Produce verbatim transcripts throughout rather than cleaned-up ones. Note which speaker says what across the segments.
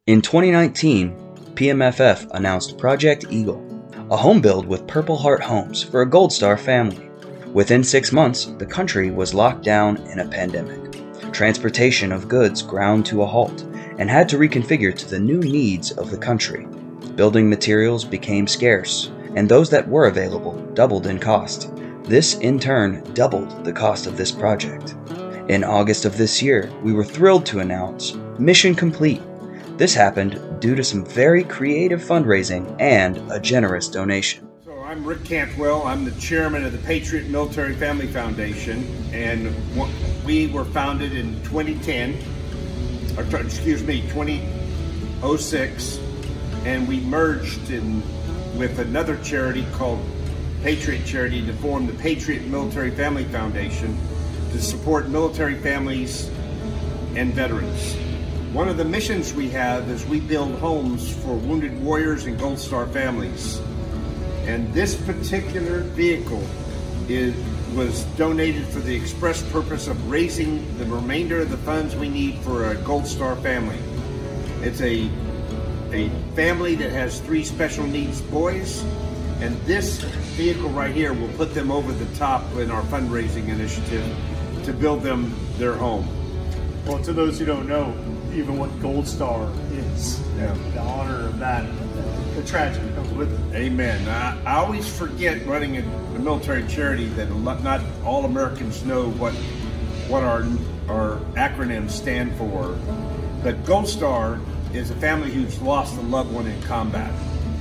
Speaker 1: In twenty nineteen, P M F F announced Project Eagle, a home build with Purple Heart homes for a Gold Star family. Within six months, the country was locked down in a pandemic. Transportation of goods ground to a halt and had to reconfigure to the new needs of the country. Building materials became scarce, and those that were available doubled in cost. This, in turn, doubled the cost of this project. In August of this year, we were thrilled to announce mission complete. This happened due to some very creative fundraising and a generous donation.
Speaker 2: So I'm Rick Cantwell. I'm the chairman of the Patriot Military Family Foundation, and we were founded in twenty ten, or excuse me, twenty oh six, and we merged in with another charity called Patriot Charity to form the Patriot Military Family Foundation to support military families and veterans. One of the missions we have is we build homes for wounded warriors and Gold Star families. And this particular vehicle is, was donated for the express purpose of raising the remainder of the funds we need for a Gold Star family. It's a, a family that has three special needs boys, and this vehicle right here will put them over the top in our fundraising initiative to build them their home.
Speaker 3: Well, to those who don't know even what Gold Star is,
Speaker 2: yeah.
Speaker 3: the honor of that, the tragedy comes with it.
Speaker 2: Amen. I, I always forget running a, a military charity that a lot, not all Americans know what what our our acronyms stand for. But Gold Star is a family who's lost a loved one in combat,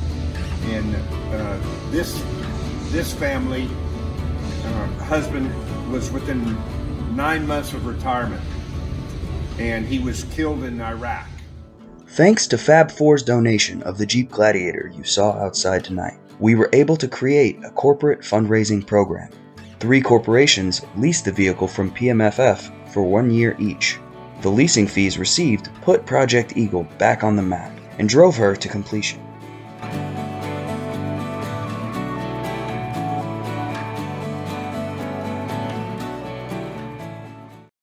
Speaker 2: and uh, this this family uh, husband was within nine months of retirement, and he was killed in Iraq.
Speaker 1: Thanks to Fab four's donation of the Jeep Gladiator you saw outside tonight, we were able to create a corporate fundraising program. Three corporations leased the vehicle from P M F F for one year each. The leasing fees received put Project Eagle back on the map and drove her to completion.